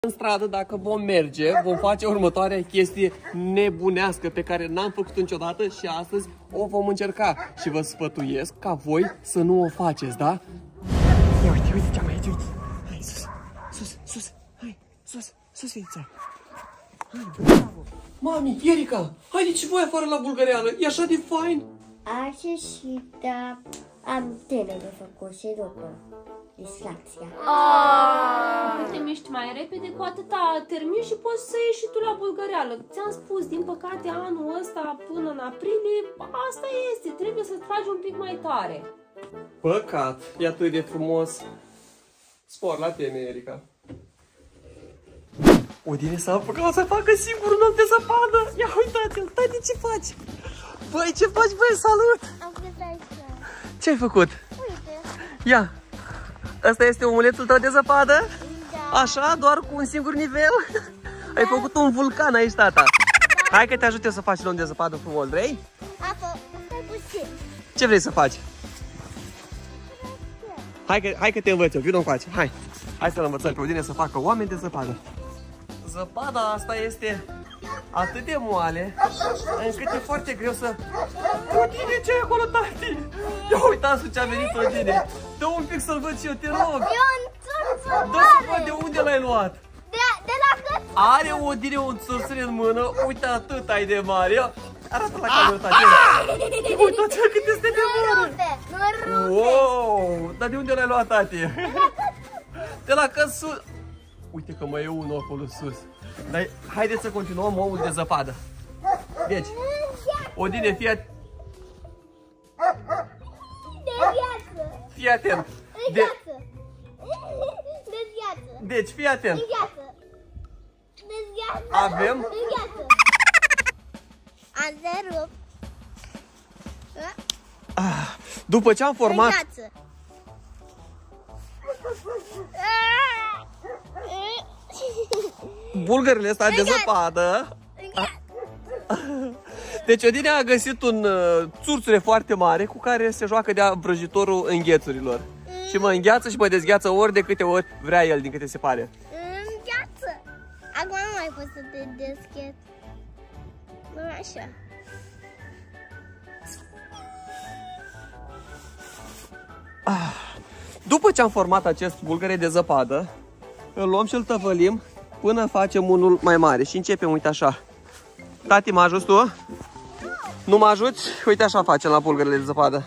În stradă, dacă vom merge, vom face următoarea chestie nebunească pe care n-am făcut niciodată și astăzi o vom încerca. Și vă sfătuiesc ca voi să nu o faceți, da? Ia uite, uite ce-am aici, uite. Hai, sus, sus, sus, hai, sus, sus, fița. Hai, bravo. Mami, Erica, haideți și voi afară la bulgăreală, e așa de fain. Așa și da, am teme de făcut și după distracția. Te miști mai repede, cu atâta termin și poți să ieși și tu la bulgăreală. Ți-am spus, din păcate, anul ăsta până în aprilie, asta este, trebuie să tragi un pic mai tare. Păcat, e atât de frumos. Spor la teme, Erica. Odine s-a apucat să facă singur un om de zăpadă. Ia uitați-l, tati, ce faci? Băi, ce faci, băi, salut! Am făcut așa. Ce-ai făcut? Uite. Ia, ăsta este omulețul tău de zăpadă? Da. Așa, doar cu un singur nivel? Ai făcut un vulcan aici, tata. Hai că te ajut eu să faci un om de zăpadă frumos, vrei? Stai puțin. Ce vrei să faci? Hai că te învăț eu, vină încoace, hai. Hai să-l învățăm pe Odine să facă oameni de zăpadă. Zăpada asta este atât de moale, încât e foarte greu să... Odine, ce e acolo, tati? Ia uitați ce a venit Odine. Dă un pic să-l văd și eu, te rog. E un țurțur Dă să văd de unde l-ai luat. de la cât? Are Odine un țurțur în mână, uite atât ai de mare. Ia, arată la cameră, tati. Uitați cât este de mare. Nu rupe. Wow, dar de unde l-ai luat, tati? De la căsul. Uite că mai e unul acolo sus. Dar haideți să continuăm omul de zăpadă. Deci, Odine, fii atent. De viață. Fii atent. De viață. De viață. Deci, fii atent. De viață. De viață. Avem... De viață. Am de rup. După ce am format... De viață. bulgările astea de zăpadă. Deci Odine a găsit un țurțure foarte mare cu care se joacă de vrăjitorul înghețurilor. Și mă îngheață și mă dezgheață ori de câte ori vrea el, din câte se pare. Îngheață. Acum nu mai pot să te deschid. Nu așa. După ce am format acest bulgăre de zăpadă, îl luăm și îl tăvălim până facem unul mai mare. Și începem, uite așa. Tati, mă ajuți tu? Nu mă ajuți? Uite așa facem la bulgările de zăpadă.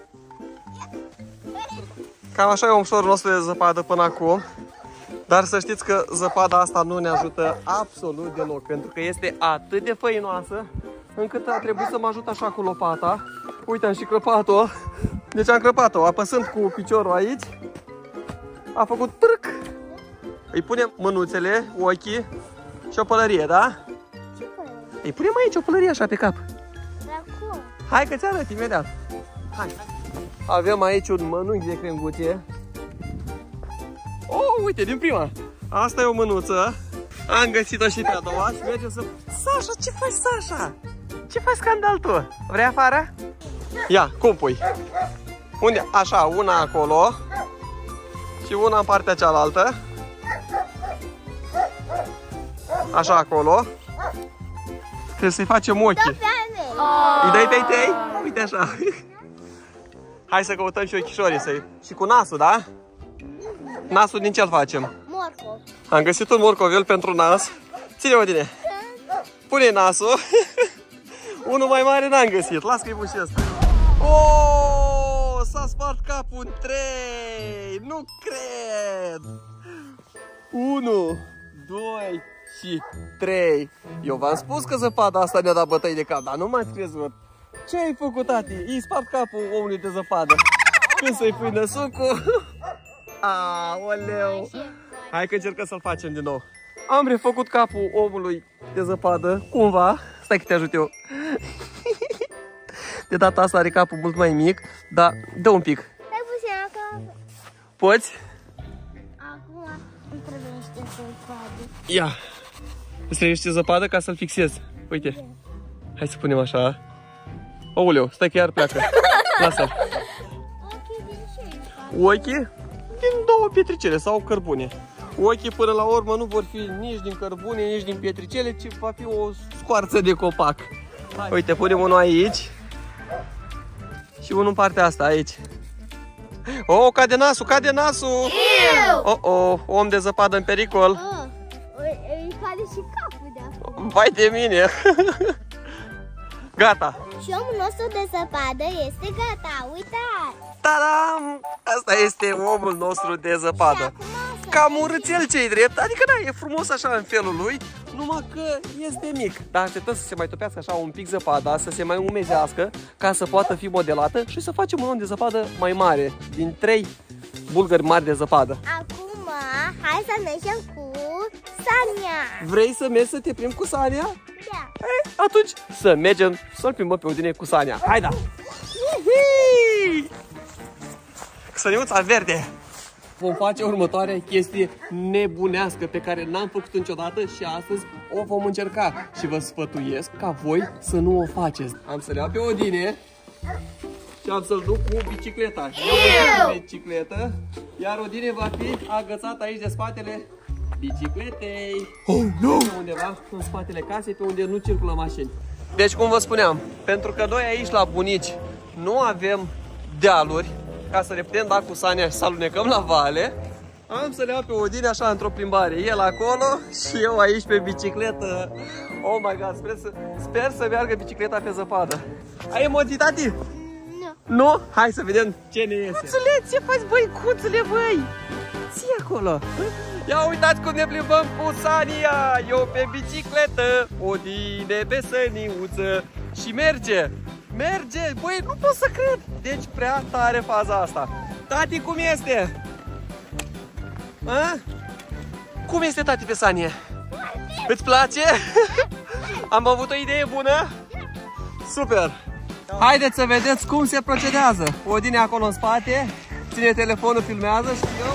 Cam așa e omșorul nostru de zăpadă până acum. Dar să știți că zăpada asta nu ne ajută absolut deloc, pentru că este atât de făinoasă încât a trebuit să mă ajut așa cu lopata. Uite, am și crăpat-o. Deci am crăpat-o, apăsând cu piciorul aici. A făcut trâc. Îi punem mânuțele, ochii și o pălărie, da? Ce părere? Îi punem aici o pălărie așa pe cap. Dar cum? Hai că ți arăt imediat. Hai. Avem aici un mănunchi de crenguțe. Oh, uite, din prima. Asta e o mânuță. Am găsit-o și pe a doua și mergem să... Sasha, ce faci, Sasha? Ce faci scandal tu? Vrei afară? Ia, cum pui? Unde? Așa, una acolo și una în partea cealaltă. Așa acolo. Trebuie să-i facem ochii. Îi dai tei? Uite așa. Hai să căutăm și ochișorii. Și cu nasul, da? Nasul din ce-l facem? Morcov. Am găsit un morcovel pentru nas. Ține, Odine. Pune nasul. Unul mai mare n-am găsit. Las că-i pun și ăsta. Oh, s-a spart capul în 3. Nu cred. 1, 2 și 3. Eu v-am spus că zăpada asta ne-a dat bătăi de cap, dar nu m-ați crezut. Ce ai făcut, tati? I-ai spart capul omului de zăpadă. Când să-i pui năsucul? Aoleu. Hai că încercăm să-l facem din nou. Am refăcut capul omului de zăpadă, cumva. Stai că te ajut eu. De data asta are capul mult mai mic, dar dă un pic. Stai puțin acolo. Poți? Acum îmi trebuie niște zăpadă. Ia. Îți trebuie niște zăpadă ca să-l fixezi. Uite. Hai să punem așa. Aoleu, stai că iar pleacă. Lasă-l. Ochii din ce? Ochii? Din două pietricele sau cărbune. Ochii până la urmă nu vor fi nici din cărbune, nici din pietricele, ci va fi o scoarță de copac. Uite, punem unul aici și unul în partea asta, aici. Oh, cade nasul, cade nasul! Oh, om de zăpadă în pericol. Îi cade și capul de acolo. Vai de mine! Gata! Și omul nostru de zăpadă este gata, uitați! Ta-dam! Asta este omul nostru de zăpadă. Cam urâțel, ce-i drept, adică da, e frumos așa în felul lui, numai că este mic. Dar așteptăm să se mai topească așa un pic zăpada, să se mai umezească, ca să poată fi modelată și să facem un om de zăpadă mai mare, din 3 bulgări mari de zăpadă. Acum, hai să mergem cu Sania. Vrei să mergi să te plimbi cu Sania? Da. Atunci să mergem să-l plimbăm pe Odine cu Sania. Hai da! Săniuța verde! Vom face următoarea chestie nebunească pe care n-am făcut niciodată și astăzi o vom încerca. Și vă sfătuiesc ca voi să nu o faceți. Am să le iau pe Odine și am să-l duc cu bicicleta. Eu cu bicicletă, iar Odine va fi agățat aici de spatele bicicletei. Oh, no! Undeva în spatele casei, pe unde nu circulă mașini. Deci, cum vă spuneam, pentru că noi aici la bunici nu avem dealuri, ca să ne putem da cu Sania și să alunecăm la vale, am să le iau pe Odine așa într-o plimbare. El acolo și eu aici pe bicicletă. Oh my god, sper să meargă bicicleta pe zăpadă. Ai emoții, tati? Nu. Nu? Hai să vedem ce ne iese. Cuțule, ce faci, băi, cuțule, băi? Ții acolo. Ia uitați cum ne plimbăm cu Sania. Eu pe bicicletă, Odine pe săniuță. Și merge. Merge, băi, nu pot să cred. Deci prea tare faza asta. Tati, cum este? A? Cum este, tati, pe Sania? Îți place? Am avut o idee bună? Super! Haideți să vedeți cum se procedează. Odine acolo în spate, ține telefonul, filmează și eu...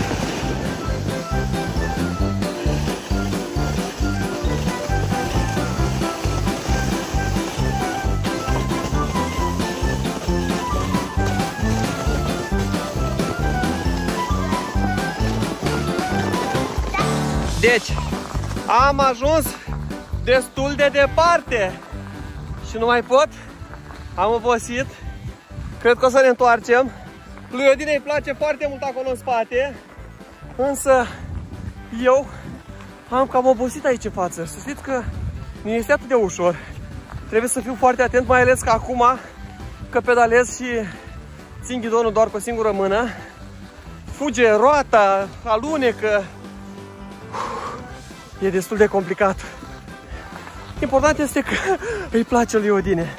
Deci, am ajuns destul de departe și nu mai pot, am obosit, cred că o să ne întoarcem. Lui Odine îi place foarte mult acolo în spate, însă eu am cam obosit aici în față. Să știți că nu este atât de ușor, trebuie să fiu foarte atent, mai ales că acum că pedalez și țin ghidonul doar cu o singură mână, fuge roata, alunecă. E destul de complicat. Important este că îi place lui Odine.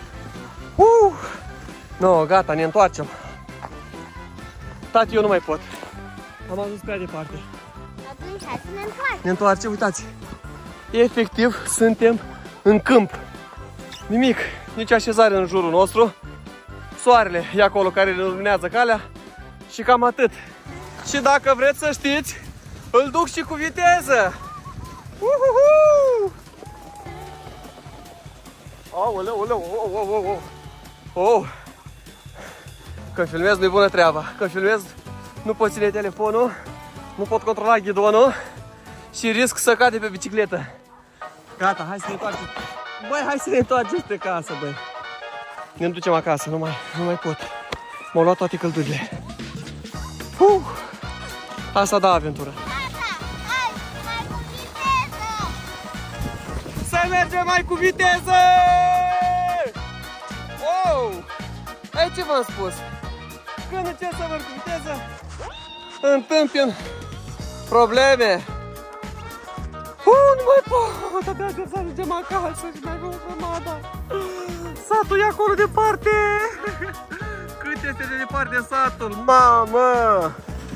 No, gata, ne întoarcem. Tati, eu nu mai pot. Am ajuns prea departe. Atunci hai să ne întoarcem. Ne întoarcem, uitați. Efectiv, suntem în câmp. Nimic, nici așezare în jurul nostru. Soarele e acolo care ne luminează calea. Și cam atât. Și dacă vreți să știți, îl duc și cu viteză. Oh. Când filmez nu-i bună treaba. Când filmez nu pot ține telefonul, nu pot controla ghidonul și risc să cade pe bicicletă. Gata, hai să ne întoarcem. Băi, hai să ne întoarcem spre casă, băi. Ne ducem acasă, nu mai pot. M-au luat toate căldurile. Asta da aventură. Să mergem mai cu viteză! Oh! Ei, ce v-am spus? Când încerc să merg cu viteză, întâmpin probleme. Nu mai pot! Abia de să ajungem acasă și mai avem grămada. Satul e acolo departe! Cât este de departe satul? Mamă!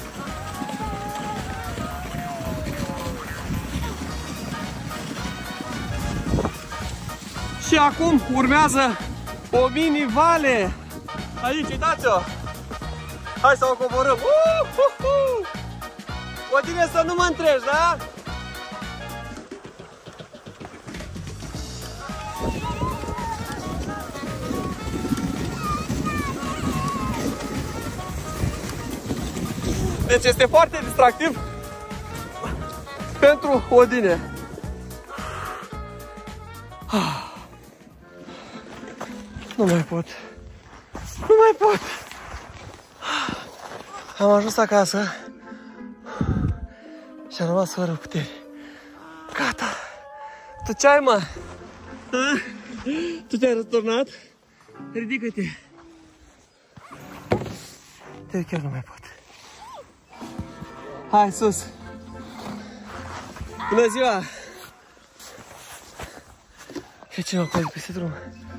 Și acum urmează o mini-vale. Aici, uitați-o. Hai să o coborâm. Odine, să nu mă întrebi, da? Deci este foarte distractiv pentru Odine. Nu mai pot. Nu mai pot. Am ajuns acasă și am rămas fără putere. Gata. Tu ce ai, mă? Tu te-ai răsturnat? Ridică-te. Te chiar nu mai pot. Hai, sus. Bună ziua! Ce cineva pe peste drum?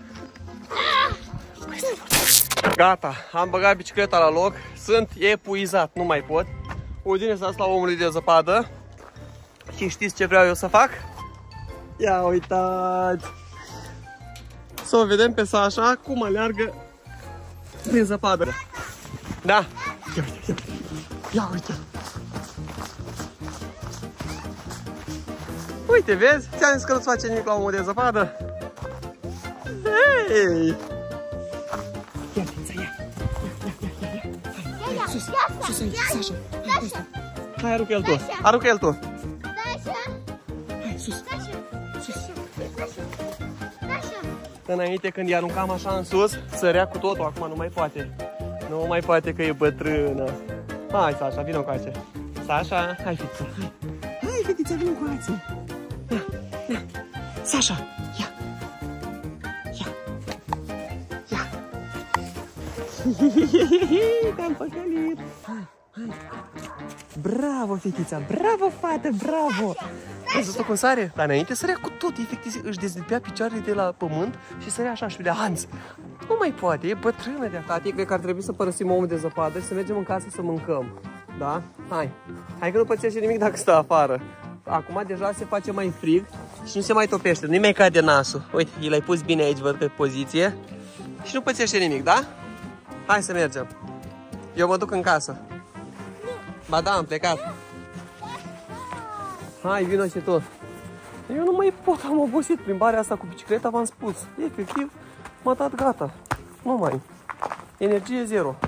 Gata, am băgat bicicleta la loc. Sunt epuizat, nu mai pot. Odine s-a la omului de zăpadă. Și știți ce vreau eu să fac? Ia uitați! Să o vedem pe Sasha cum aleargă prin zăpadă. Da? Ia uite, ia uite! Uite, vezi? Ți-am zis că nu-ți face nimic la omul de zăpadă. Hei! Ia, ia! Hai, sus! Sus aici, Sasha! Hai, aruncă el tu! Aruncă el tu! Hai, sus! Înainte, când i-aruncam așa în sus, sărea cu totul, acum nu mai poate. Nu mai poate că e bătrână. Hai, Sasha, vină încoace. Sasha, hai, fetița, hai. Hai, fetița, vină încoace. Ia, ia. Sasha, ia. Ia. Ia. Te-am păcălit. Hai, hai. Bravo, fetița, bravo, fată, bravo. Ai văzut-o cum sare? Dar înainte sărea cu tot, efectiv își dezlipea picioarele de la pământ și sărea așa și vedea Hans. Nu mai poate, e bătrână de-a. Tati, cred că ar trebui să părăsim omul de zăpadă și să mergem în casă să mâncăm. Da? Hai. Hai că nu pățește nimic dacă stă afară. Acum deja se face mai frig și nu se mai topește, nu-i mai cade nasul. Uite, i l-ai pus bine aici, văd, pe poziție. Și nu pățește nimic, da? Hai să mergem. Eu mă duc în casă. Ba da, am plecat. Hai, vino și tu. Eu nu mai pot, am obosit. Plimbarea asta cu bicicleta, v-am spus. Efectiv, m-a dat gata. Nu mai. Energie zero.